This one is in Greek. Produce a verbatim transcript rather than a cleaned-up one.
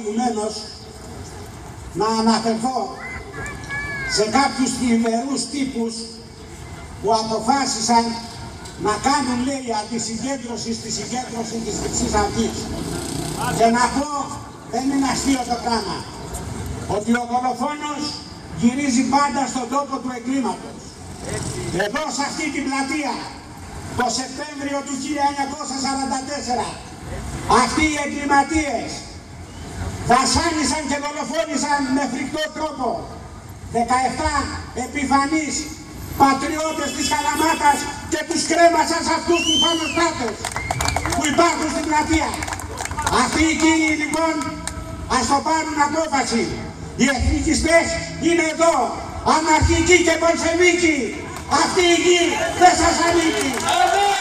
προηγουμένως να αναφερθώ σε κάποιους θλιβερούς τύπους που αποφάσισαν να κάνουν, λέει, αντισυγκέντρωση στη συγκέντρωση της Χρυσής Αυγής. Και να πω, δεν είναι αστείο το πράγμα, ότι ο δολοφόνος γυρίζει πάντα στον τόπο του εγκλήματος. Εδώ σε αυτή την πλατεία, το Σεπτέμβριο του χίλια εννιακόσια σαράντα τέσσερα, αυτοί οι εγκληματίες βασάνισαν και δολοφόνησαν με φρικτό τρόπο δεκαεπτά επιφανείς πατριώτες της Καλαμάτας και τους κρέμασαν σε αυτούς τους φανοστάτες που υπάρχουν στην πλατεία. Αυτοί οι κύριοι λοιπόν ας το πάρουν απόφαση. Οι εθνικιστές είναι εδώ, αναρχικοί και πολσεβίκοι. Αυτή η γη δεν σας ανήκει.